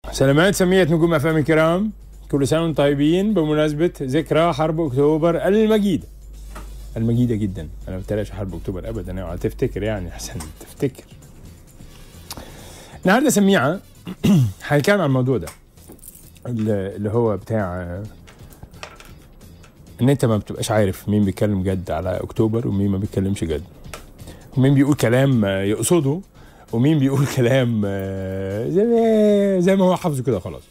سلامات سمية نجوم أفلام الكرام، كل سنة وانتم طيبين بمناسبة ذكرى حرب أكتوبر المجيدة. المجيدة جدا، أنا ما بتلاقيش حرب أكتوبر أبدا، اوعى تفتكر يعني أحسن تفتكر. النهارده سميعة هنتكلم عن الموضوع ده اللي هو بتاع إن أنت ما بتبقاش عارف مين بيتكلم جد على أكتوبر ومين ما بيتكلمش جد، ومين بيقول كلام يقصده ومين بيقول كلام زي ما هو حافظه كده خلاص.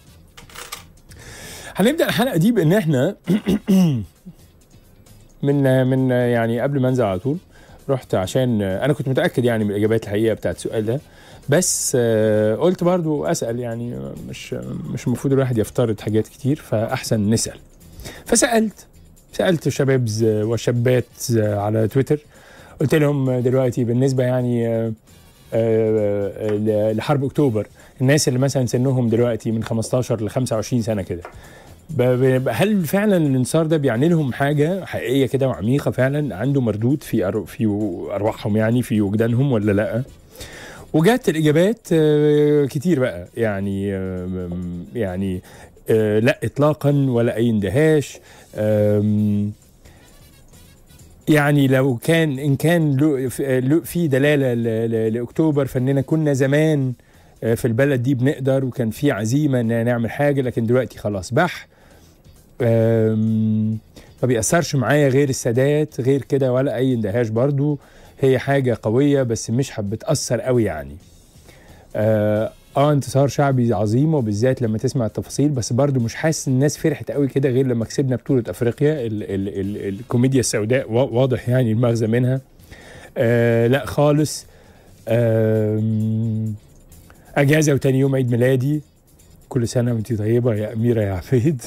هنبدأ الحلقة دي بإن احنا من يعني قبل ما انزل على طول رحت، عشان انا كنت متأكد يعني من الإجابات الحقيقة بتاعت السؤال ده، بس قلت برضو أسأل، يعني مش المفروض الواحد يفترض حاجات كتير، فأحسن نسأل. فسألت شباب وشابات على تويتر، قلت لهم دلوقتي بالنسبة يعني لحرب أكتوبر، الناس اللي مثلا سنهم دلوقتي من 15 ل 25 سنة كده، هل فعلا الانتصار ده بيعني لهم حاجة حقيقية كده وعميقة فعلا عنده مردود في أرواحهم، يعني في وجدانهم ولا لأ؟ وجات الإجابات كتير بقى، يعني لا إطلاقا ولا أي اندهاش. يعني لو كان إن كان في دلالة لأكتوبر، فإننا كنا زمان في البلد دي بنقدر، وكان في عزيمة إن نعمل حاجة، لكن دلوقتي خلاص بح ما بيأثرش معايا غير السادات، غير كده ولا أي اندهاش. برضو هي حاجة قوية بس مش بتأثر قوي يعني. انتصار شعبي عظيم، وبالذات لما تسمع التفاصيل، بس برضو مش حاسس الناس فرحت قوي كده غير لما كسبنا بطولة أفريقيا. الكوميديا السوداء واضح يعني المغزى منها. لا خالص. أجازة وتاني يوم عيد ميلادي، كل سنة وانتي طيبة يا أميرة يا عفيد.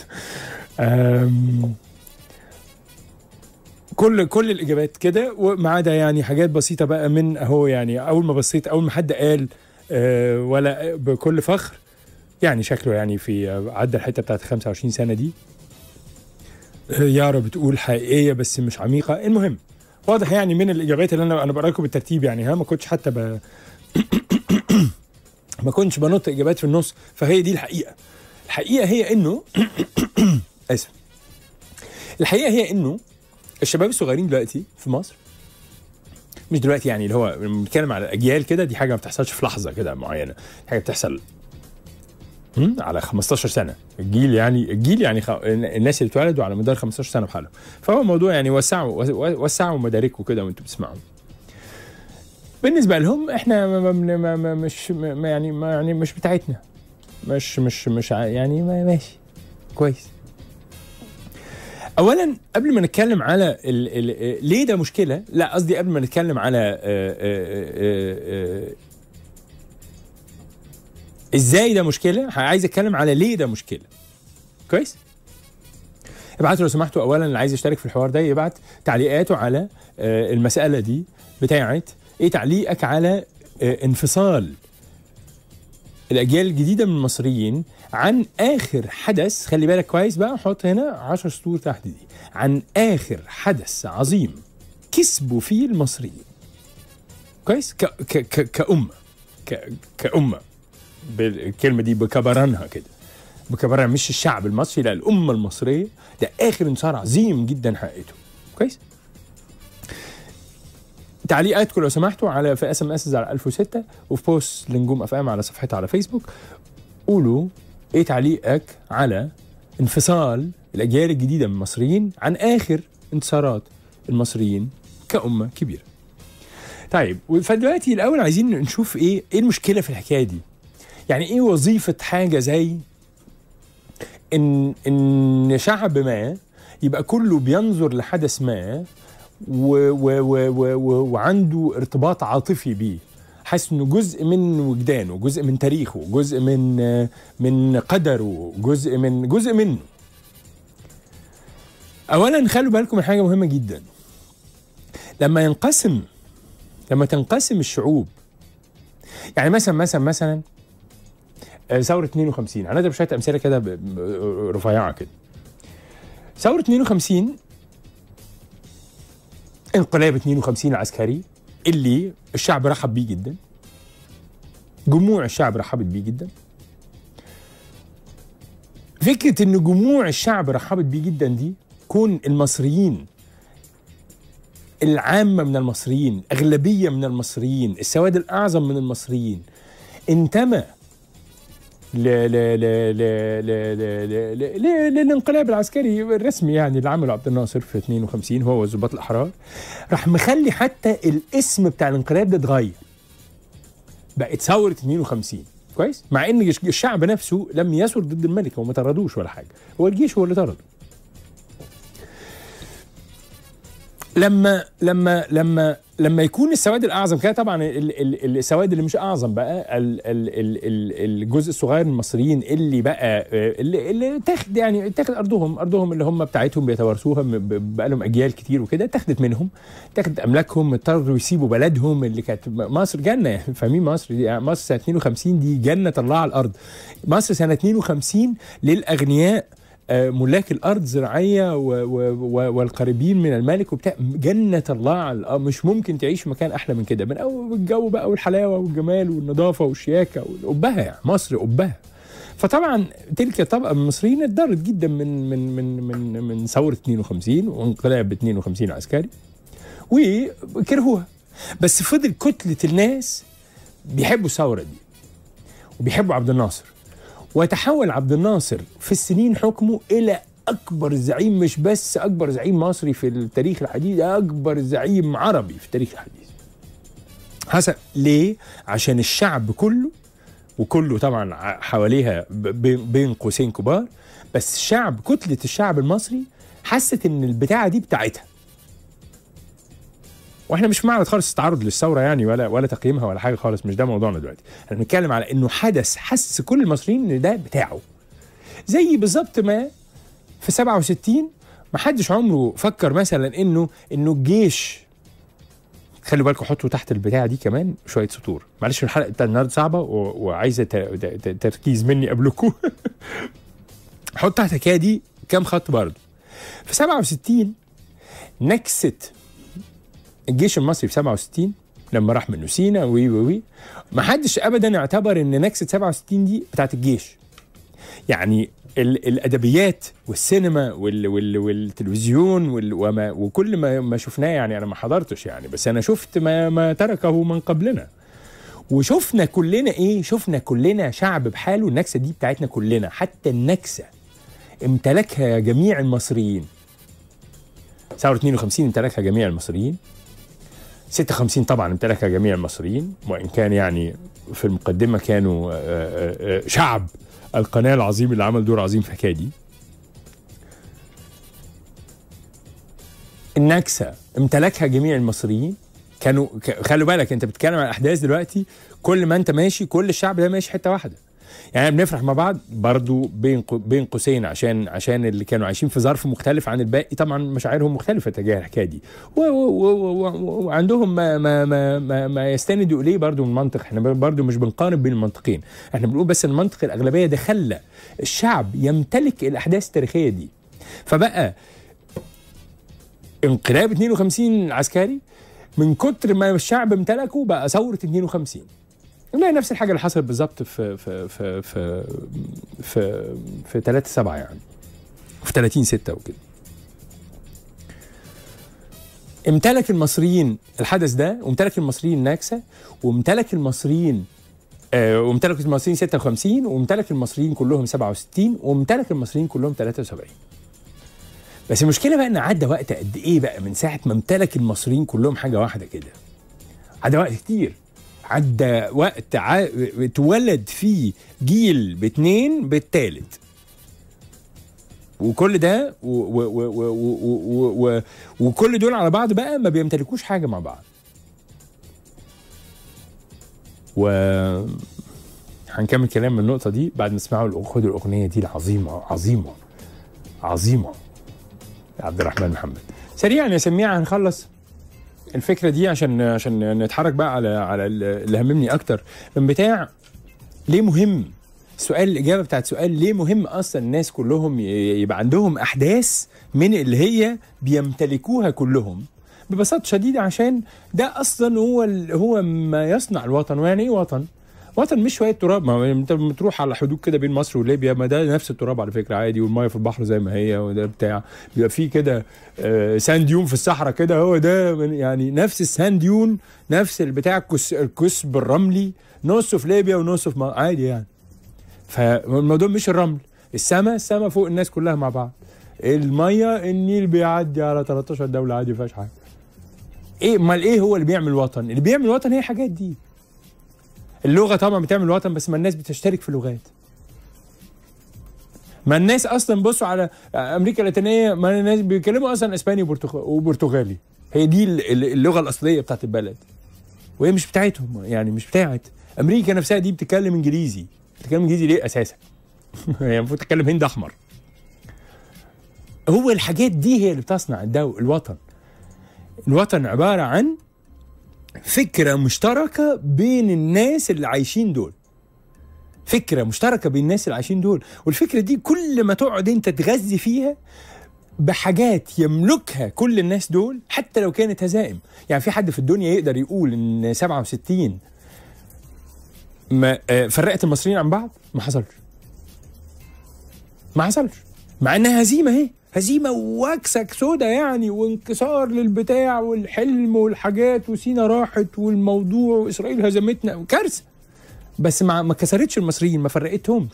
كل الإجابات كده، وما عدا يعني حاجات بسيطة بقى من أهو، يعني أول ما حد قال ولا بكل فخر، يعني شكله يعني في عدى الحتة بتاعت 25 سنة دي. يارا بتقول حقيقية بس مش عميقة. المهم واضح يعني من الإجابات اللي أنا بقرأ لكم بالترتيب، يعني ما كنتش حتى ما كنتش بنط إجابات في النص، فهي دي الحقيقة هي إنه آسف. الحقيقة هي إنه الشباب الصغيرين دلوقتي في مصر، مش دلوقتي يعني اللي هو بنتكلم على الأجيال كده، دي حاجة ما بتحصلش في لحظة كده معينة، حاجة بتحصل على 15 سنة. الجيل يعني الناس اللي اتولدوا على مدار 15 سنة بحالهم. فهو موضوع يعني وسعوا مداركوا كده وانتوا بتسمعوا. بالنسبة لهم احنا مش بتاعتنا، مش يعني ماشي كويس. اولا قبل ما نتكلم على ليه ده مشكلة، لا قصدي قبل ما نتكلم على ازاي ده مشكلة، عايز اتكلم على ليه ده مشكلة. كويس. ابعتوا لو سمحتوا، اولا اللي عايز يشترك في الحوار ده يبعت تعليقاته على المسألة دي بتاعت ايه تعليقك على انفصال الاجيال الجديدة من المصريين عن اخر حدث. خلي بالك كويس بقى، حط هنا 10 سطور تحت دي، عن اخر حدث عظيم كسبوا فيه المصريين. كويس. كأمة بالكلمة دي بكبرانها كده، بكبرانها، مش الشعب المصري، لا الأمة المصرية. ده آخر انتصار عظيم جدا حققته. كويس. تعليقاتكم لو سمحتوا على في SMS على 1006، وفي بوست لنجوم أفلام على صفحتها على فيسبوك. قولوا ايه تعليقك على انفصال الأجيال الجديدة من المصريين عن آخر انتصارات المصريين كأمة كبيرة. طيب، فدلوقتي الأول عايزين نشوف ايه المشكلة في الحكاية دي. يعني ايه وظيفة حاجة زي ان شعب ما يبقى كله بينظر لحدث ما وعنده ارتباط عاطفي بيه، حاسس انه جزء من وجدانه، جزء من تاريخه، جزء من قدره، جزء منه. اولا خلوا بالكم من حاجة مهمة جدا. لما تنقسم الشعوب، يعني مثلا ثورة 52، انا اضرب شوية امثلة كده رفيعة كده. ثورة 52، انقلاب 52 العسكري اللي الشعب رحب بيه جدا، جموع الشعب رحبت بيه جدا. فكره ان جموع الشعب رحبت بيه جدا دي، كون المصريين، العامه من المصريين، اغلبيه من المصريين، السواد الاعظم من المصريين انتمى للانقلاب العسكري الرسمي يعني اللي عمله عبد الناصر في 52 هو والضباط الاحرار، راح مخلي حتى الاسم بتاع الانقلاب ده اتغير، بقت ثوره 52. كويس؟ مع ان الشعب نفسه لم يثر ضد الملك وما طردوش ولا حاجه، هو الجيش هو اللي طرد. لما يكون السواد الاعظم كده، طبعا السواد اللي مش اعظم بقى الجزء الصغير من المصريين اللي بقى اللي تاخد يعني تاخد ارضهم اللي هم بتاعتهم بيتوارثوها بقى لهم اجيال كتير وكده، اتاخدت منهم، اتاخدت املاكهم، اضطروا يسيبوا بلدهم اللي كانت مصر جنه. يعني فاهمين مصر دي، مصر سنه 52 دي جنه الله على الارض. مصر سنه 52 للاغنياء ملاك الارض زراعيه والقريبين من الملك وبتاع، جنه الله على الارض، مش ممكن تعيش في مكان احلى من كده، من اول الجو بقى والحلاوه والجمال والنظافه والشياكه وقبها، يعني مصر قبها. فطبعا تلك الطبقه من المصريين اتضرت جدا من ثوره 52 وانقلاب 52 عسكري وكرهوها، بس فضل كتله الناس بيحبوا الثوره دي وبيحبوا عبد الناصر، وتحول عبد الناصر في السنين حكمه إلى أكبر زعيم، مش بس أكبر زعيم مصري في التاريخ الحديث، أكبر زعيم عربي في التاريخ الحديث. حسب ليه؟ عشان الشعب كله، وكله طبعا حواليها بين قوسين كبار، بس الشعب، كتلة الشعب المصري حست إن البتاعة دي بتاعتها. واحنا مش في معرض خالص استعرض للثوره يعني ولا تقييمها ولا حاجه خالص، مش ده موضوعنا دلوقتي. احنا بنتكلم على انه حدث حس كل المصريين ان ده بتاعه. زي بالظبط ما في 67 ما حدش عمره فكر مثلا انه الجيش، خلوا بالكم حطوا تحت البتاعه دي كمان شويه سطور، معلش الحلقه بتاعت النهارده صعبه وعايزه تركيز مني قبلكم. حط تحت الحكايه دي كام خط برضه. في 67 نكسه الجيش المصري في 67 لما راح منه سينا ما حدش ابدا اعتبر ان نكسه 67 دي بتاعت الجيش. يعني الادبيات والسينما والتلفزيون وكل ما شفناه، يعني انا ما حضرتش يعني، بس انا شفت ما تركه من قبلنا، وشفنا كلنا ايه، شفنا كلنا شعب بحاله. النكسه دي بتاعتنا كلنا، حتى النكسه امتلكها جميع المصريين. ثوره 52 امتلكها جميع المصريين، 56 طبعا امتلكها جميع المصريين، وإن كان يعني في المقدمة كانوا شعب القناة العظيم اللي عمل دور عظيم في الحكاية دي. النكسة امتلكها جميع المصريين، كانوا خلوا بالك انت بتتكلم عن الاحداث دلوقتي، كل ما انت ماشي كل الشعب ده ماشي حته واحده، يعني بنفرح مع بعض برضو بين قوسين عشان اللي كانوا عايشين في ظرف مختلف عن الباقي، طبعا مشاعرهم مختلفه تجاه الحكايه دي، وعندهم ما يستندوا اليه برضو من منطق. احنا برضو مش بنقارن بين المنطقين، احنا بنقول بس ان منطق الاغلبيه ده خلى الشعب يمتلك الاحداث التاريخيه دي. فبقى انقلاب 52 العسكري من كتر ما الشعب امتلكه بقى ثوره 52. نلاقي نفس الحاجه اللي حصلت بالظبط في 3/7 يعني، في 30/6 وكده. امتلك المصريين الحدث ده، وامتلك المصريين النكسه، وامتلك المصريين 56، وامتلك المصريين كلهم 67، وامتلك المصريين كلهم 73. بس المشكله بقى ان عدى وقت قد ايه بقى من ساعه ما امتلك المصريين كلهم حاجه واحده كده. عدى وقت كتير، عدى وقت اتولد فيه جيل باتنين بالتالت، وكل ده وكل دول على بعض بقى ما بيمتلكوش حاجه مع بعض. هنكمل كلام من النقطه دي بعد ما نسمعوا خدوا الاغنيه دي العظيمه عظيمه عظيمه عبد الرحمن محمد. سريعا يا سميع هنخلص الفكره دي عشان نتحرك بقى على اللي هممني اكتر من بتاع ليه مهم السؤال، الاجابه بتاعت سؤال ليه مهم اصلا الناس كلهم يبقى عندهم احداث من اللي هي بيمتلكوها كلهم ببساطه شديده، عشان ده اصلا هو ما يصنع الوطن. ويعني ايه وطن؟ وطن مش شويه تراب. ما انت بتروح على حدود كده بين مصر وليبيا، ما ده نفس التراب على فكره عادي، والميه في البحر زي ما هي، وده بتاع بيبقى فيه كده ساند ديون في الصحراء كده، هو ده يعني نفس الساند ديون، نفس البتاع الكثب الرملي، نصه في ليبيا ونصه في عادي يعني. فالموضوع مش الرمل، السما فوق الناس كلها مع بعض. الميه النيل بيعدي على 13 دوله عادي، ما فيهاش حاجه. ايه امال ايه هو اللي بيعمل وطن؟ اللي بيعمل وطن هي الحاجات دي. اللغه طبعا بتعمل وطن، بس ما الناس بتشترك في لغات. ما الناس اصلا بصوا على امريكا اللاتينيه، ما الناس بيتكلموا اصلا اسباني وبرتغالي، هي دي اللغه الاصليه بتاعت البلد، وهي مش بتاعتهم يعني، مش بتاعت امريكا نفسها. دي بتتكلم انجليزي. بتتكلم انجليزي ليه اساسا؟ هي المفروض تتكلم هند احمر. هو الحاجات دي هي اللي بتصنع الوطن. الوطن عباره عن فكره مشتركه بين الناس اللي عايشين دول. فكره مشتركه بين الناس اللي عايشين دول، والفكره دي كل ما تقعد انت تغذي فيها بحاجات يملكها كل الناس دول، حتى لو كانت هزائم. يعني في حد في الدنيا يقدر يقول ان 67 ما فرقت المصريين عن بعض؟ ما حصلش. ما حصلش، مع انها هزيمه، اهي هزيمه واكسك سودا يعني، وانكسار للبتاع والحلم والحاجات، وسينا راحت والموضوع، واسرائيل هزمتنا، كارثه. بس ما كسرتش المصريين، ما فرقتهمش.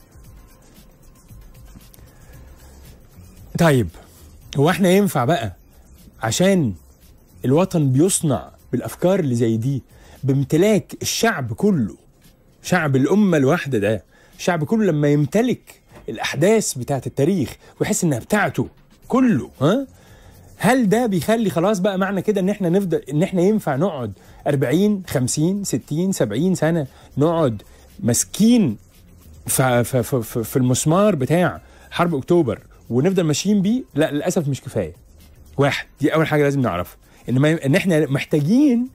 طيب هو احنا ينفع بقى عشان الوطن بيصنع بالافكار اللي زي دي بامتلاك الشعب كله، شعب الامه الواحده ده، الشعب كله لما يمتلك الاحداث بتاعت التاريخ ويحس انها بتاعته كله، هل ده بيخلي خلاص بقى معنى كده ان احنا نفضل، ان احنا ينفع نقعد 40 50 60 70 سنه نقعد ماسكين في المسمار بتاع حرب اكتوبر ونفضل ماشيين بيه؟ لا للاسف مش كفايه. واحد، دي اول حاجه لازم نعرفها، ان احنا محتاجين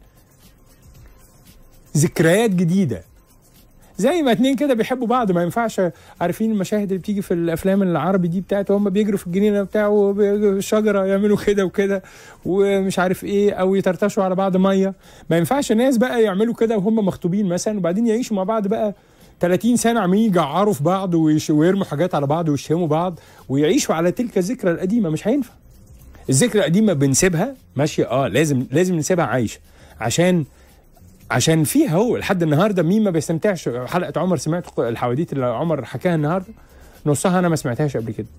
ذكريات جديده. زي ما اتنين كده بيحبوا بعض، ما ينفعش. عارفين المشاهد اللي بتيجي في الافلام العربي دي بتاعته، هم بيجروا في الجنينه بتاعه الشجره يعملوا كده وكده ومش عارف ايه، او يطرطشوا على بعض ميه. ما ينفعش ناس بقى يعملوا كده وهم مخطوبين مثلا، وبعدين يعيشوا مع بعض بقى 30 سنه عمالين يجعروا في بعض ويرموا حاجات على بعض ويشهموا بعض ويعيشوا على تلك الذكرى القديمه. مش هينفع. الذكرى القديمه بنسيبها ماشيه، لازم نسيبها عايشه، عشان فيها هو لحد النهارده. مين ما بيستمتعش؟ حلقه عمر، سمعت الحواديت اللي عمر حكاها النهارده؟ نصها انا ما سمعتهاش قبل كده.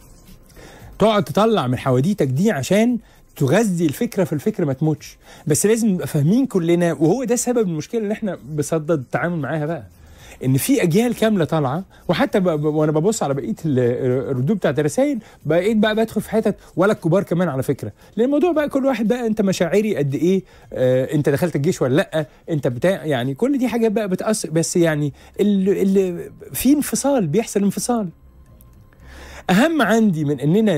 تقعد تطلع من حواديتك دي عشان تغذي الفكره، في الفكره ما تموتش. بس لازم نبقى فاهمين كلنا، وهو ده سبب المشكله اللي احنا بصدد التعامل معاها بقى، ان في اجيال كامله طالعه. وحتى وانا ببص على بقيه الردود بتاعت الرسائل، بقيت بقى بدخل في حتت ولا الكبار كمان على فكره، لان الموضوع بقى كل واحد بقى انت مشاعري قد ايه، انت دخلت الجيش ولا لا، انت بتاع يعني، كل دي حاجات بقى بتاثر. بس يعني اللي في انفصال، بيحصل انفصال. اهم عندي من اننا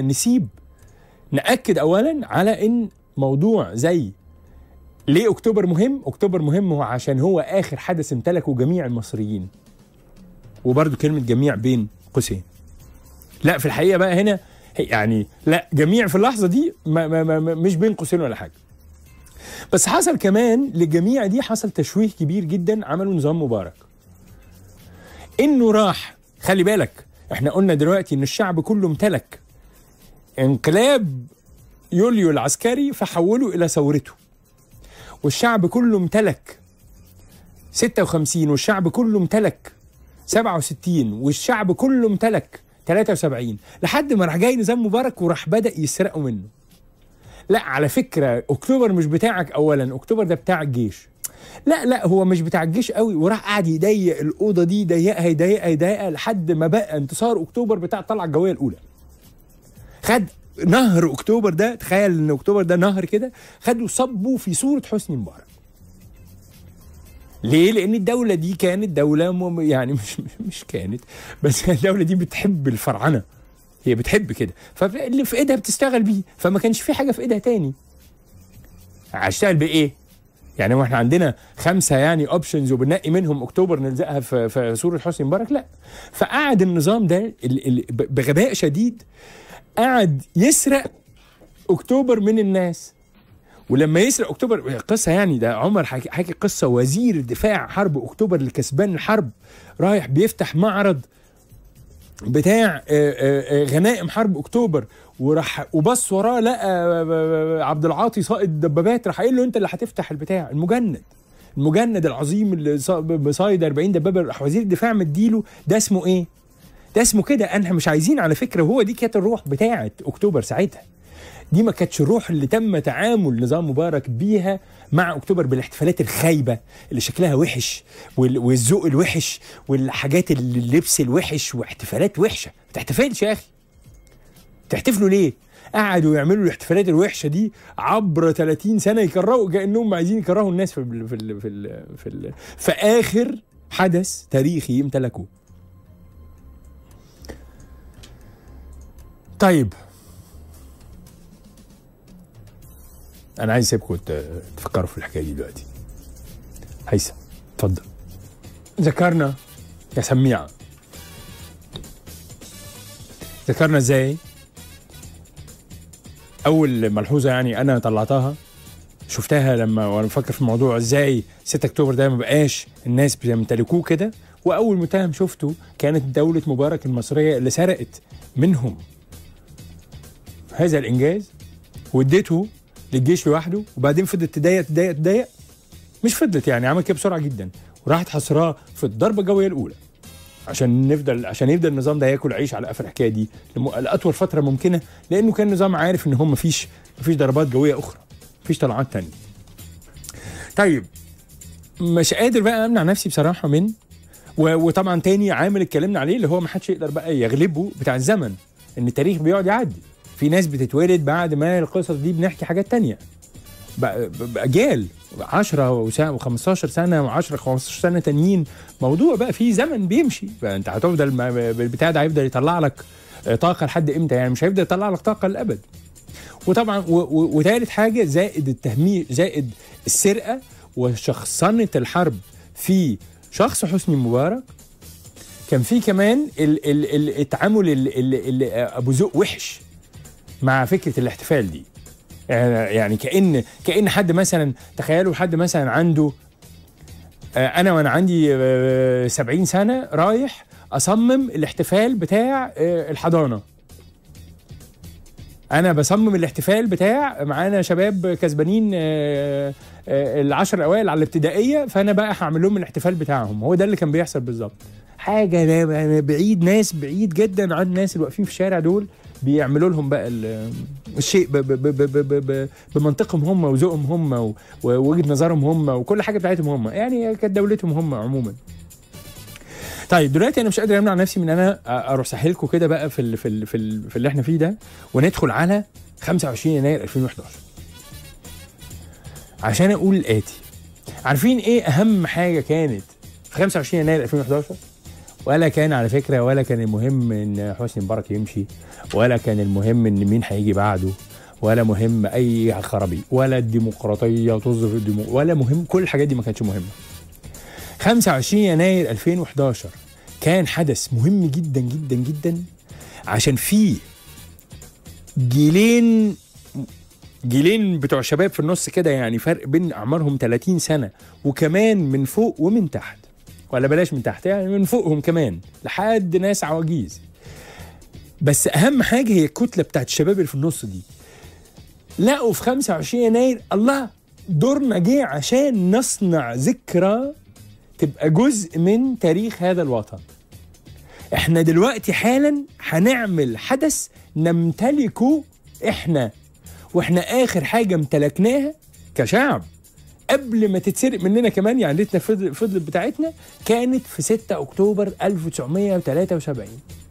ناكد اولا على ان موضوع زي ليه اكتوبر مهم. اكتوبر مهم هو عشان هو اخر حدث امتلكه جميع المصريين، وبرضه كلمه جميع بين قوسين. لا في الحقيقه بقى هنا يعني لا، جميع في اللحظه دي ما مش بين قوسين ولا حاجه. بس حصل كمان للجميع دي، حصل تشويه كبير جدا عملوا نظام مبارك، انه راح. خلي بالك احنا قلنا دلوقتي ان الشعب كله امتلك انقلاب يوليو العسكري فحوله الى ثورته، والشعب كله امتلك 56، والشعب كله امتلك 67، والشعب كله امتلك 73، لحد ما راح جاي نظام مبارك وراح بدأ يسرقوا منه. لا على فكرة اكتوبر مش بتاعك اولا، اكتوبر ده بتاع الجيش. لا هو مش بتاع الجيش قوي، وراح قاعد يضيق الأوضة دي، يضيقها لحد ما بقى انتصار اكتوبر بتاع الطلعة الجوية الأولى. خد نهر اكتوبر ده، تخيل ان اكتوبر ده نهر كده، خدوا صبوا في صورة حسني مبارك. ليه؟ لان الدولة دي كانت دولة يعني مش كانت، بس الدولة دي بتحب الفرعنة، هي بتحب كده، فاللي في ايدها بتشتغل بيه، فما كانش في حاجة في ايدها تاني. هشتغل بايه؟ يعني هو احنا عندنا 5 يعني اوبشنز وبننقي منهم اكتوبر نلزقها في صورة حسني مبارك؟ لا. فقعد النظام ده بغباء شديد قعد يسرق اكتوبر من الناس، ولما يسرق اكتوبر قصه يعني، ده عمر حكي قصه، وزير دفاع حرب اكتوبر اللي كسبان الحرب رايح بيفتح معرض بتاع غنائم حرب اكتوبر، وراح وبص وراه لقى عبد العاطي سائد دبابات، راح قايل له انت اللي هتفتح البتاع المجند العظيم اللي صايد 40 دبابه، راح وزير الدفاع مديله. ده اسمه ايه؟ ده اسمه كده. احنا مش عايزين على فكره، وهو دي كانت الروح بتاعه اكتوبر ساعتها. دي ما كانتش الروح اللي تم تعامل نظام مبارك بيها مع اكتوبر، بالاحتفالات الخايبه اللي شكلها وحش والذوق الوحش والحاجات اللبس الوحش واحتفالات وحشه. ما تحتفلش يا اخي، تحتفلوا ليه؟ قعدوا يعملوا الاحتفالات الوحشه دي عبر 30 سنه، يكرهوا كانهم عايزين يكرهوا الناس في اخر حدث تاريخي امتلكوه. طيب انا عايز اسيبكم تفكروا في الحكايه دي دلوقتي. هيثم اتفضل. ذكرنا يا سميعه، ذكرنا ازاي؟ اول ملحوظه يعني انا طلعتها شفتها لما وانا بفكر في الموضوع، ازاي 6 اكتوبر ده ما بقاش الناس بيمتلكوه كده. واول متهم شفته كانت دوله مبارك المصريه اللي سرقت منهم هذا الانجاز واديته للجيش لوحده، وبعدين فضلت تضايق، مش فضلت يعني، عمل كده بسرعه جدا، وراحت حصراه في الضربه الجويه الاولى عشان يفضل النظام ده ياكل عيش على قفا الحكايه دي لاطول فتره ممكنه، لانه كان النظام عارف ان هم مفيش ضربات جويه اخرى، مفيش طلعات تانية. طيب مش قادر بقى امنع نفسي بصراحه من وطبعا تاني عامل اتكلمنا عليه اللي هو ما حدش يقدر بقى يغلبه، بتاع الزمن، ان التاريخ بيقعد يعدي. في ناس بتتولد بعد ما القصص دي بنحكي حاجات تانية بأجيال 10 و15 سنه و10 15 سنه تانيين، موضوع بقى في زمن بيمشي. فانت هتفضل البتاع ده هيفضل يطلع لك طاقه لحد امتى؟ يعني مش هيفضل يطلع لك طاقه للابد. وطبعا وثالث حاجه زائد التهميش، زائد السرقه وشخصنه الحرب في شخص حسني مبارك، كان في كمان التعامل ابو ذوق وحش مع فكره الاحتفال دي. يعني كأن حد مثلا، تخيلوا حد مثلا عنده انا وانا عندي 70 سنه رايح اصمم الاحتفال بتاع الحضانه، انا بصمم الاحتفال بتاع معانا شباب كسبانين ال10 الاوائل على الابتدائيه، فانا بقى هعمل لهم الاحتفال بتاعهم. هو ده اللي كان بيحصل بالظبط. حاجه بعيد، ناس بعيد جدا عن الناس اللي واقفين في الشارع دول، بيعملوا لهم بقى الشيء بمنطقهم هم وذوقهم هم ووجهه نظرهم هم وكل حاجه بتاعتهم هم، يعني كانت دولتهم هم عموما. طيب دلوقتي انا مش قادر امنع نفسي من انا اروح ساحلكم كده بقى في اللي احنا فيه ده، وندخل على 25 يناير 2011 عشان اقول الاتي. عارفين ايه اهم حاجه كانت في 25 يناير 2011؟ ولا كان على فكره، ولا كان المهم ان حسني مبارك يمشي، ولا كان المهم ان مين هيجي بعده، ولا مهم اي خرابي، ولا الديمقراطيه وتوظف ولا مهم، كل الحاجات دي ما كانتش مهمه. 25 يناير 2011 كان حدث مهم جدا جدا جدا، عشان فيه جيلين بتوع شباب في النص كده، يعني فرق بين اعمارهم 30 سنه وكمان من فوق ومن تحت، ولا بلاش من تحت، يعني من فوقهم كمان لحد ناس عواجيز. بس اهم حاجه هي الكتله بتاعت الشباب اللي في النص دي، لقوا في 25 يناير الله دورنا جه عشان نصنع ذكرى تبقى جزء من تاريخ هذا الوطن. احنا دلوقتي حالا هنعمل حدث نمتلكه احنا، واحنا اخر حاجه امتلكناها كشعب قبل ما تتسرق مننا كمان، يعني ليتنا فضلت بتاعتنا، كانت في 6 اكتوبر 1973.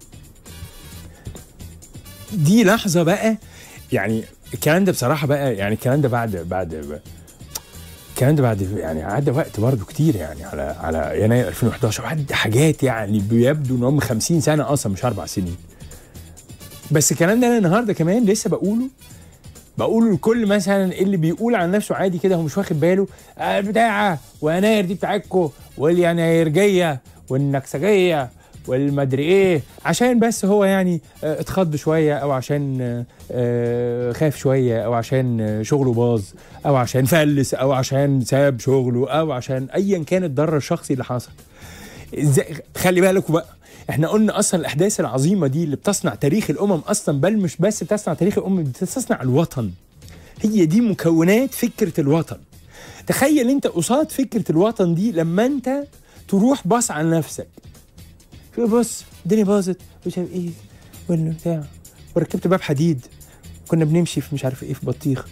دي لحظه بقى، يعني الكلام ده بصراحه بقى، يعني الكلام ده بعد يعني عدى وقت برضو كتير، يعني على يناير 2011 عدى حاجات يعني بيبدو ان هم 50 سنه اصلا مش 4 سنين. بس الكلام ده انا النهارده كمان لسه بقوله لكل مثلا اللي بيقول عن نفسه عادي كده، هو مش واخد باله البتاعه ويناير دي بتاعتكم والينايرجيه والنكسجيه والمدري ايه، عشان بس هو يعني اتخض شويه، او عشان خاف شويه، او عشان شغله باظ، او عشان فلس، او عشان ساب شغله، او عشان ايا كان الضرر الشخصي اللي حصل. خلي بالكوا بقى، احنا قلنا اصلا الاحداث العظيمه دي اللي بتصنع تاريخ الامم اصلا، بل مش بس بتصنع تاريخ الامم، بتصنع الوطن. هي دي مكونات فكره الوطن. تخيل انت قصاد فكره الوطن دي لما انت تروح باص على نفسك، بص الدنيا باظت مش عارف ايه ولا بتاع، وركبت باب حديد، كنا بنمشي في مش عارف ايه في بطيخ،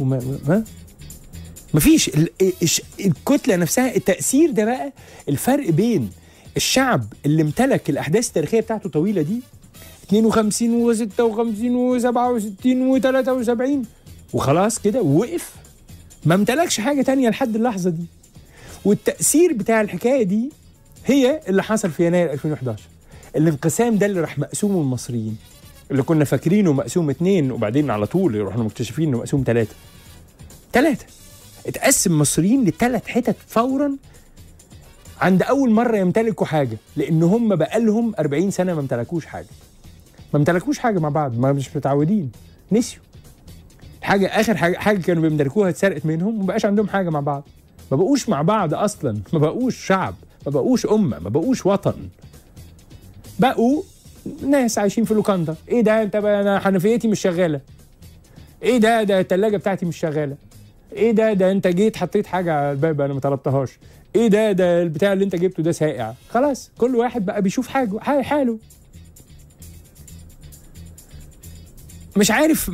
مفيش الكتله نفسها. التاثير ده بقى الفرق بين الشعب اللي امتلك الاحداث التاريخيه بتاعته طويله دي 52 و56 و67 و73 وخلاص كده ووقف، ما امتلكش حاجه تانية لحد اللحظه دي. والتاثير بتاع الحكايه دي هي اللي حصل في يناير 2011. الانقسام ده اللي راح مقسومه المصريين، اللي كنا فاكرينه مقسوم 2، وبعدين على طول رحنا مكتشفين انه مقسوم 3. اتقسم مصريين ل3 حتت فورا عند اول مره يمتلكوا حاجه، لان هم بقالهم 40 سنه ما امتلكوش حاجه مع بعض، ما مش متعودين، نسيوا حاجه. اخر حاجه كانوا بيمتلكوها اتسرقت منهم، وما بقاش عندهم حاجه مع بعض، ما بقوش مع بعض اصلا، ما بقوش شعب، ما بقوش امه، ما بقوش وطن، بقوا ناس عايشين في لوكاندا. ايه ده؟ انت انا حنفيتي مش شغاله، ايه ده الثلاجه بتاعتي مش شغاله، ايه ده انت جيت حطيت حاجه على الباب انا ما طلبتهاش، ايه ده البتاع اللي انت جبته ده سائع. خلاص كل واحد بقى بيشوف حاله. مش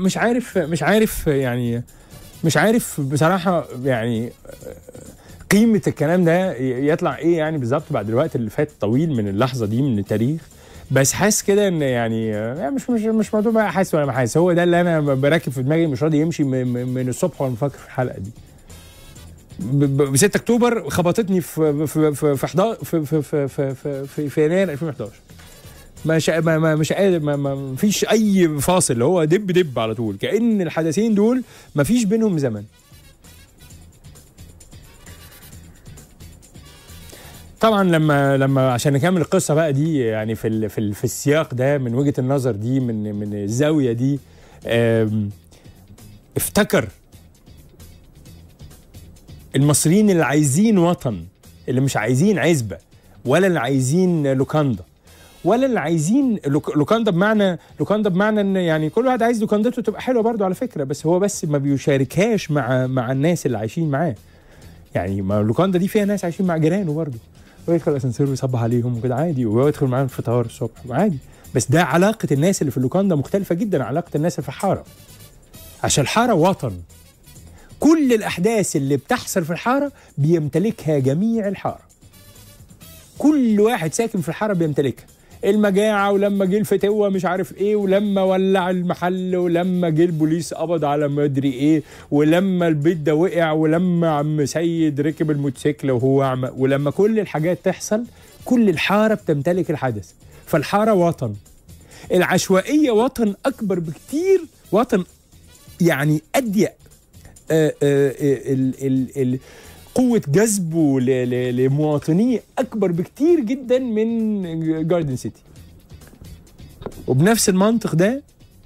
عارف بصراحه يعني قيمه الكلام ده يطلع ايه يعني بالظبط بعد الوقت اللي فات طويل من اللحظه دي من التاريخ. بس حاسس كده ان يعني مش موضوع بقى حاسس ولا ما حاسس، هو ده اللي انا براكب في دماغي، مش راضي يمشي من الصبح وانا بفكر في الحلقه دي. ب 6 اكتوبر خبطتني في يناير 2011. مش قادر، ما فيش اي فاصل، اللي هو دب على طول، كأن الحدثين دول ما فيش بينهم زمن. طبعا لما عشان نكمل القصه بقى دي يعني في السياق ده من وجهه النظر دي من الزاويه دي، افتكر المصريين اللي عايزين وطن، اللي مش عايزين عزبه، ولا اللي عايزين لوكاندا، ولا اللي عايزين لوكاندا بمعنى ان يعني كل واحد عايز لوكاندته تبقى حلوه برضو على فكره، بس هو بس ما بيشاركهاش مع الناس اللي عايشين معاه. يعني ما لوكاندا دي فيها ناس عايشين مع جيرانه برضو، ويدخل الاسانسير ويصبح عليهم وكده عادي، ويدخل معاهم الفطار الصبح عادي. بس ده علاقه الناس اللي في اللوكاندا مختلفه جدا عن علاقه الناس اللي في الحاره، عشان الحاره وطن. كل الاحداث اللي بتحصل في الحاره بيمتلكها جميع الحاره، كل واحد ساكن في الحاره بيمتلكها. المجاعه، ولما جه الفتوه مش عارف ايه، ولما ولع المحل، ولما جه البوليس قبض على ما ادري ايه، ولما البيت ده وقع، ولما عم سيد ركب الموتوسيكل وهو اعمى، ولما كل الحاجات تحصل كل الحاره بتمتلك الحدث. فالحاره وطن. العشوائيه وطن اكبر بكتير، وطن يعني اضيق، قوة جذبه لمواطنيه أكبر بكتير جدا من جاردن سيتي. وبنفس المنطق ده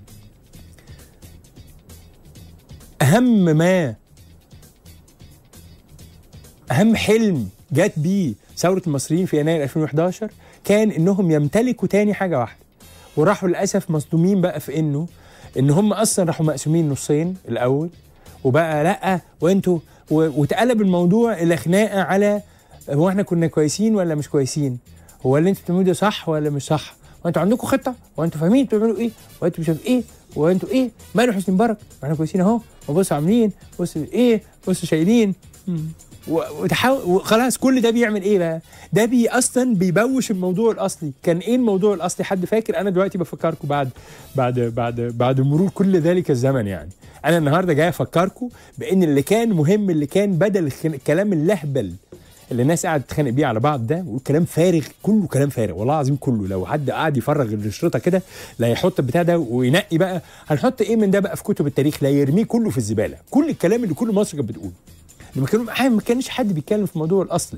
أهم حلم جات بيه ثورة المصريين في يناير 2011 كان إنهم يمتلكوا تاني حاجة واحدة، وراحوا للأسف مصدومين بقى في إن هم أصلا راحوا مقسومين نصين الأول، وبقى لأ وانتوا، وتقلب الموضوع الى خناقه على هو احنا كنا كويسين ولا مش كويسين، هو اللي انتوا بتعملوه ده صح ولا مش صح، وانتوا عندكم خطه، وانتوا فاهمين بتعملوا ايه، وانتوا مش عارف ايه، وانتوا ايه ماله حسني مبارك، احنا كويسين اهو، وبصوا عاملين، بصوا ايه، بصوا شايلين، وخلاص. كل ده بيعمل ايه بقى؟ ده اصلا بيبوش الموضوع الاصلي. كان ايه الموضوع الاصلي؟ حد فاكر؟ انا دلوقتي بفكركم بعد مرور كل ذلك الزمن. يعني انا النهارده جاي افكركم بان اللي كان مهم، اللي كان بدل الكلام اللهبل اللي الناس قاعده تتخانق بيه على بعض ده، والكلام فارغ، كله كلام فارغ والله العظيم كله. لو حد قاعد يفرغ الشريطه كده لا يحط البتاع ده وينقي بقى هنحط ايه من ده بقى في كتب التاريخ، لا يرميه كله في الزباله. كل الكلام اللي كل مصر كانت بتقوله، ما كانش حد بيتكلم في الموضوع الاصلي،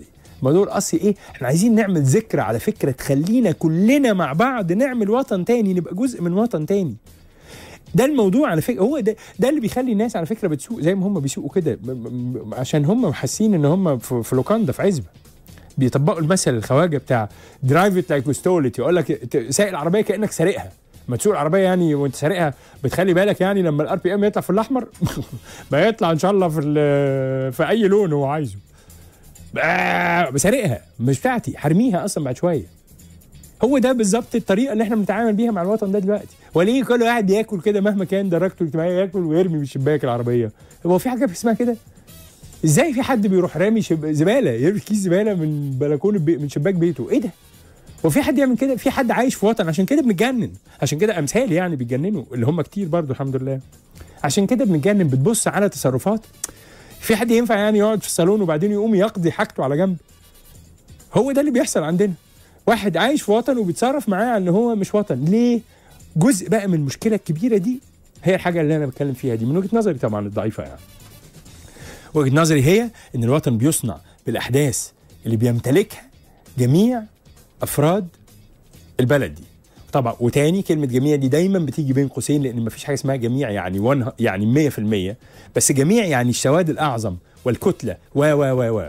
موضوع الاصلي ايه؟ احنا عايزين نعمل ذكرى على فكره تخلينا كلنا مع بعض نعمل وطن تاني، نبقى جزء من وطن تاني. ده الموضوع على فكره، هو ده اللي بيخلي الناس على فكره بتسوق زي ما هم بيسوقوا كده، عشان هم حاسين ان هم في لوكاندا في عزبه بيطبقوا المثل الخواجه بتاع درايف ات لايك ستولت، يقول لك سايق العربيه كانك سارقها. ما تسوق العربيه يعني وانت سارقها بتخلي بالك يعني لما الار بي ام يطلع في الاحمر ما يطلع ان شاء الله في اي لون هو عايزه. بسارقها مش بتاعتي، حرميها اصلا بعد شويه. هو ده بالظبط الطريقه اللي احنا بنتعامل بيها مع الوطن ده دلوقتي. وليه كل واحد ياكل كده مهما كان درجته الاجتماعيه ياكل ويرمي من شباك العربيه؟ هو في حاجه اسمها كده؟ ازاي في حد بيروح رامي زباله، يرمي كيس زباله من بلكونه من شباك بيته؟ ايه ده؟ هو في حد يعمل كده؟ في حد عايش في وطن؟ عشان كده بنتجنن، عشان كده امثال يعني بيتجننوا اللي هم كتير برضو الحمد لله. عشان كده بنتجنن، بتبص على تصرفات. في حد ينفع يعني يقعد في الصالون وبعدين يقوم يقضي حاجته على جنب؟ هو ده اللي بيحصل عندنا. واحد عايش في وطن وبيتصرف معاه ان هو مش وطن. ليه؟ جزء بقى من المشكله الكبيره دي هي الحاجه اللي انا بتكلم فيها دي من وجهه نظري طبعا الضعيفه. يعني وجهه نظري هي ان الوطن بيصنع بالاحداث اللي بيمتلكها جميع افراد البلد دي. طبعا وتاني كلمه جميع دي دايما بتيجي بين قوسين، لان مفيش حاجه اسمها جميع يعني 100%، بس جميع يعني السواد الاعظم والكتله و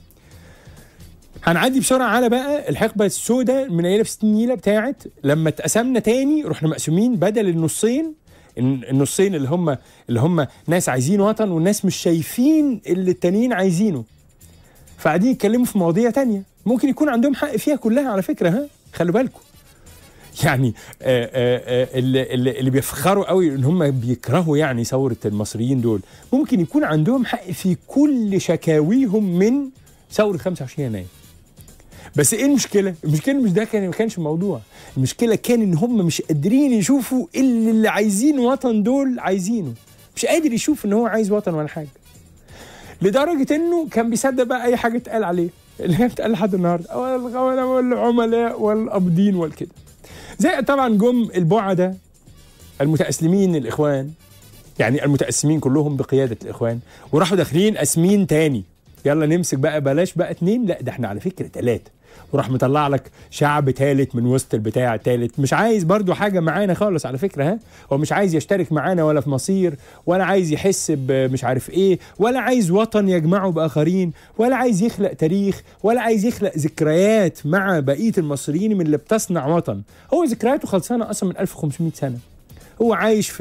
هنعدي بسرعه على بقى الحقبه السوداء من ايام في 60 نيله بتاعت لما اتقسمنا تاني، رحنا مقسومين بدل النصين اللي هم ناس عايزين وطن والناس مش شايفين اللي التانيين عايزينه، فقاعدين يتكلموا في مواضيع تانية ممكن يكون عندهم حق فيها كلها على فكره. خلوا بالكم يعني اللي بيفخروا قوي ان هم بيكرهوا يعني ثوره المصريين دول ممكن يكون عندهم حق في كل شكاويهم من ثوره 25 يناير. بس ايه المشكله؟ المشكله مش ده ما كانش الموضوع. المشكله كان ان هم مش قادرين يشوفوا اللي عايزين وطن دول عايزينه. مش قادر يشوف ان هو عايز وطن ولا حاجه، لدرجه انه كان بيصدق بقى اي حاجه اتقال عليه، اللي هي بتقال لحد النهارده والعملاء والقابضين والكده. زي طبعا جم البعدة المتأسلمين الإخوان، يعني المتأسلمين كلهم بقيادة الإخوان، وراحوا داخلين أسمين تاني، يلا نمسك بقى بلاش بقى 2، لا ده احنا على فكرة 3، وراح مطلع لك شعب ثالث من وسط البتاع الثالث، مش عايز برضو حاجة معانا خالص على فكرة. هو مش عايز يشترك معانا ولا في مصير، ولا عايز يحس بمش عارف ايه، ولا عايز وطن يجمعه بآخرين، ولا عايز يخلق تاريخ، ولا عايز يخلق ذكريات مع بقية المصريين من اللي بتصنع وطن. هو ذكرياته خلصانة أصلا من 1500 سنة. هو عايش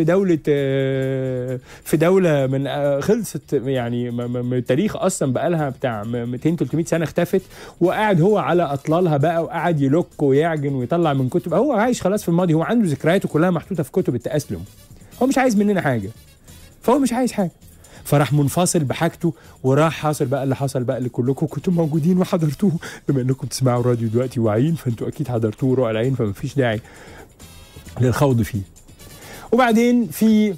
في دولة من خلصت يعني التاريخ أصلا بقالها بتاع 200-300 سنة اختفت، وقاعد هو على أطلالها بقى، وقاعد يلك ويعجن ويطلع من كتب. هو عايش خلاص في الماضي، هو عنده ذكرياته كلها محطوطة في كتب التأسلم. هو مش عايز مننا حاجة، فهو مش عايز حاجة، فراح منفصل بحاجته، وراح حاصل بقى اللي حصل بقى اللي كلكم كنتم موجودين وحضرتوه، بما انكم بتسمعوا الراديو دلوقتي واعيين فانتوا اكيد حضرتوه رؤى العين، فما فيش داعي للخوض فيه. وبعدين في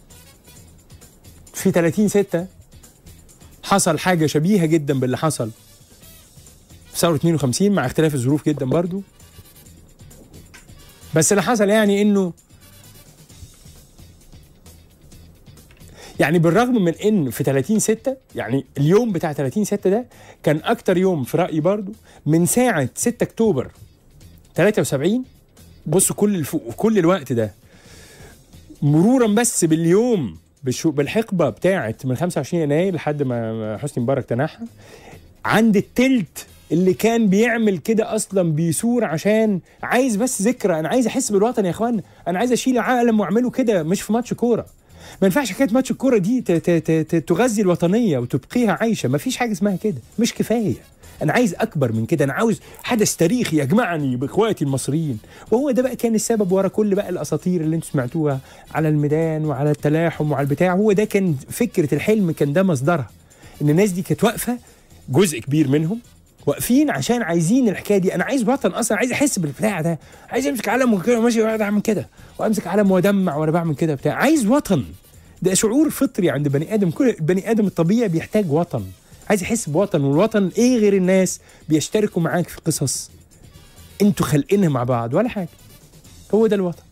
30/6 حصل حاجة شبيهة جدا باللي حصل في ثورة 52 مع اختلاف الظروف جدا برضو. بس اللي حصل يعني انه يعني بالرغم من ان في 30/6 يعني اليوم بتاع 30/6 ده كان اكتر يوم في رأيي برضو من ساعة 6 اكتوبر 73. بصوا كل الوقت ده مرورا بس باليوم بالحقبة بتاعت من 25 يناير لحد ما حسني مبارك تنحى، عند التلت اللي كان بيعمل كده اصلا بيثور عشان عايز بس ذكرى، انا عايز احس بالوطن يا اخوانا، انا عايز اشيل علم واعمله كده، مش في ماتش كوره. ما ينفعش حكايه ماتش الكوره دي تغذي الوطنيه وتبقيها عايشه، ما فيش حاجه اسمها كده، مش كفايه. انا عايز اكبر من كده، انا عاوز حدث تاريخي يجمعني باخواتي المصريين. وهو ده بقى كان السبب ورا كل بقى الاساطير اللي انتم سمعتوها على الميدان وعلى التلاحم وعلى البتاع. هو ده كان فكره الحلم، كان ده مصدرها، ان الناس دي كانت واقفه، جزء كبير منهم واقفين عشان عايزين الحكايه دي. انا عايز وطن اصلا، عايز احس بالبتاع ده، عايز امسك علم وكده ماشي واقعد اعمل كده، وامسك علم وادمع وانا بعمل كده بتاع، عايز وطن. ده شعور فطري عند بني ادم، كل بني ادم الطبيعي بيحتاج وطن، عايز يحس بوطن. والوطن ايه غير الناس بيشتركوا معاك في قصص انتوا خلقينها مع بعض ولا حاجه. هو ده الوطن.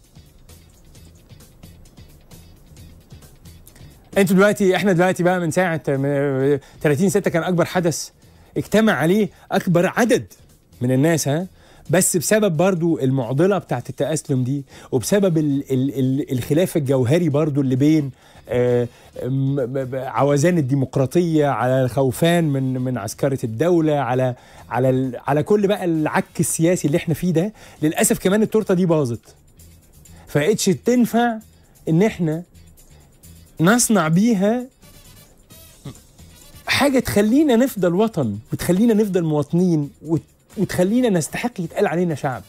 احنا دلوقتي بقى من ساعه 30/6 كان اكبر حدث اجتمع عليه اكبر عدد من الناس، بس بسبب برضو المعضله بتاعت التأسلم دي، وبسبب الخلاف الجوهري برضو اللي بين عوزان الديمقراطيه على الخوفان من عسكره الدوله، على كل بقى العك السياسي اللي احنا فيه ده. للاسف كمان التورته دي باظت، فبقتش تنفع ان احنا نصنع بيها حاجه تخلينا نفضل وطن، وتخلينا نفضل مواطنين، وتخلينا نستحق يتقال علينا شعب.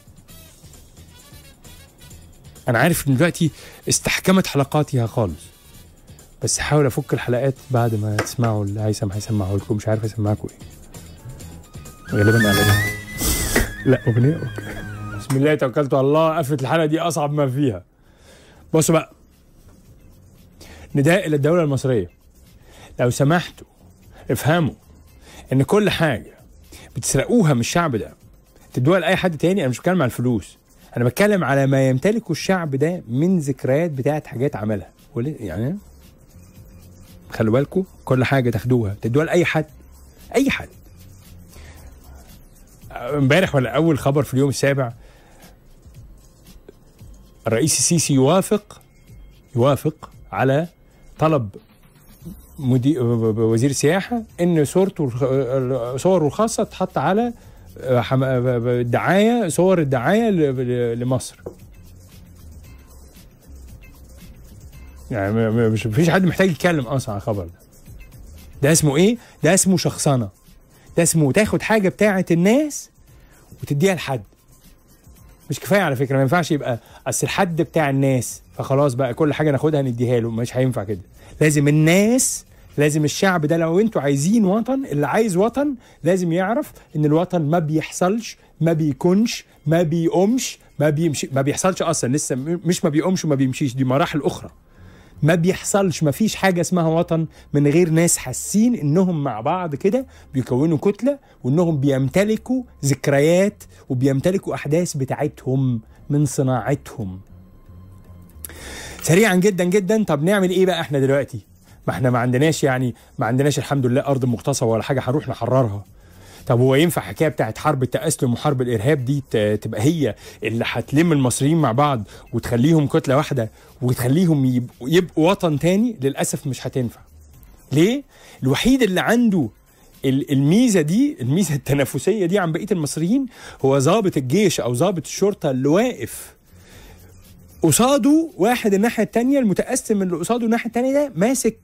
انا عارف ان دلوقتي استحكمت حلقاتها خالص، بس حاول افك الحلقات بعد ما تسمعوا اللي هيسمعه لكم. مش عارف اسمعكم ايه، غالبا اعلان. لا اغنيه. اوكي، بسم الله توكلت على الله. قفلت الحلقه دي اصعب ما فيها. بصوا بقى، نداء الى الدوله المصريه، لو سمحتوا افهموا ان كل حاجه بتسرقوها من الشعب ده تدوها لاي حد تاني. انا مش بتكلم على الفلوس، انا بتكلم على ما يمتلكه الشعب ده من ذكريات بتاعت حاجات عملها. يعني خلوا بالكم، كل حاجه تاخدوها تدوها لاي حد، اي حد. امبارح ولا اول خبر في اليوم السابع، الرئيس السيسي يوافق على طلب وزير السياحه ان صوره الخاصه تحط على الدعايه، صور الدعايه لمصر. يعني مش فيش حد محتاج يتكلم اصلا على الخبر ده. ده اسمه ايه؟ ده اسمه شخصنه. ده اسمه تاخد حاجه بتاعه الناس وتديها لحد. مش كفايه على فكره، ما ينفعش يبقى اصل الحد بتاع الناس فخلاص بقى كل حاجه ناخدها نديها له. مش هينفع كده. لازم الناس، لازم الشعب ده، لو انتوا عايزين وطن، اللي عايز وطن لازم يعرف ان الوطن ما بيحصلش، ما بيكونش، ما بيقومش، ما بيمشي، ما بيحصلش اصلا. لسه مش ما بيقومش وما بيمشيش، دي مراحل اخرى. ما بيحصلش، ما فيش حاجه اسمها وطن من غير ناس حاسين انهم مع بعض كده بيكونوا كتله، وانهم بيمتلكوا ذكريات وبيمتلكوا احداث بتاعتهم من صناعتهم. سريعا جدا جدا، طب نعمل ايه بقى احنا دلوقتي؟ ما احنا ما عندناش الحمد لله ارض مغتصبه ولا حاجه هنروح نحررها. طب هو ينفع حكايه بتاعت حرب التأسلم وحرب الارهاب دي تبقى هي اللي هتلم المصريين مع بعض وتخليهم كتله واحده وتخليهم يبقوا وطن تاني؟ للاسف مش هتنفع. ليه؟ الوحيد اللي عنده الميزه دي، الميزه التنافسيه دي عن بقيه المصريين، هو ضابط الجيش او ضابط الشرطه اللي واقف قصاده واحد الناحيه الثانيه، المتقسم اللي قصاده الناحيه الثانيه ده ماسك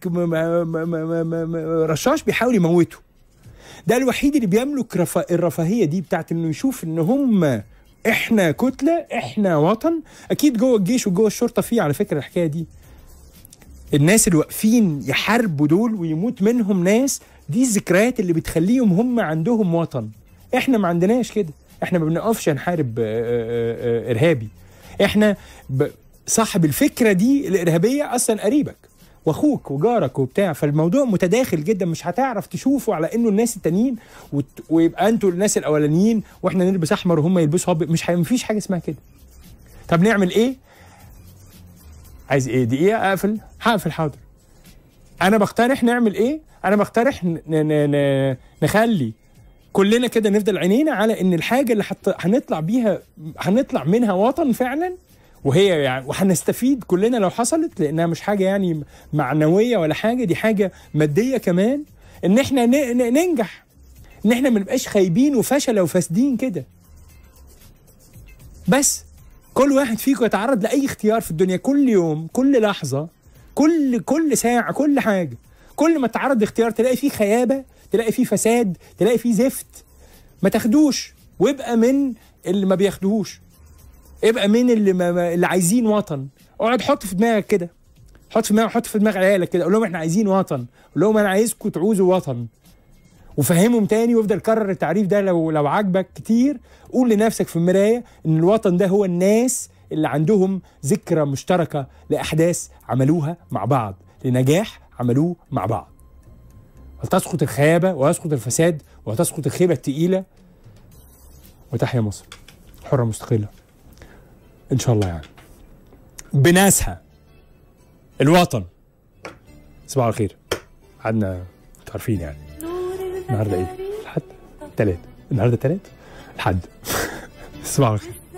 رشاش بيحاول يموته. ده الوحيد اللي بيملك الرفاهيه دي بتاعت انه يشوف ان هم احنا كتله، احنا وطن. اكيد جوه الجيش وجوه الشرطه فيه على فكره الحكايه دي. الناس اللي واقفين يحاربوا دول ويموت منهم ناس، دي الذكريات اللي بتخليهم هم عندهم وطن. احنا ما عندناش كده، احنا ما بنقفش نحارب ارهابي. احنا صاحب الفكره دي الارهابيه اصلا قريبك واخوك وجارك وبتاع، فالموضوع متداخل جدا. مش هتعرف تشوفه على انه الناس التانيين ويبقى انتوا الناس الاولانيين واحنا نلبس احمر وهم يلبسوا ابيض. مفيش حاجه اسمها كده. طب نعمل ايه؟ عايز ايه؟ دقيقه اقفل؟ هقفل حاضر. انا بقترح نعمل ايه؟ انا بقترح نخلي كلنا كده نفضل عينينا على ان الحاجه اللي هنطلع منها وطن فعلا، وهي يعني وهنستفيد كلنا لو حصلت، لانها مش حاجه يعني معنويه ولا حاجه، دي حاجه ماديه كمان. ان احنا ننجح، ان احنا ما نبقاش خايبين وفشله وفاسدين كده. بس كل واحد فيكم يتعرض لاي اختيار في الدنيا، كل يوم، كل لحظه، كل ساعه، كل حاجه. كل ما تتعرض لاختيار تلاقي فيه خيابه، تلاقي فيه فساد، تلاقي فيه زفت، ما تاخدوش. وابقى من اللي ما بياخدوهوش، ابقى من اللي عايزين وطن. اقعد حط في دماغك كده، حط في دماغ عيالك كده، قول لهم احنا عايزين وطن، قول لهم انا عايزكم تعوزوا وطن، وفهمهم تاني. وافضل كرر التعريف ده لو عجبك كتير. قول لنفسك في المرايه ان الوطن ده هو الناس اللي عندهم ذكرى مشتركه لاحداث عملوها مع بعض، لنجاح عملوه مع بعض. وتسقط الخيابه ويسقط الفساد وتسقط الخيبه الثقيله، وتحيا مصر حره مستقله ان شاء الله. يعني بناسها الوطن. صباح الخير. قعدنا انتوا عارفين يعني النهارده ايه؟ الحد. الثلاث. النهارده الثلاث، الحد. تصبحوا على خير.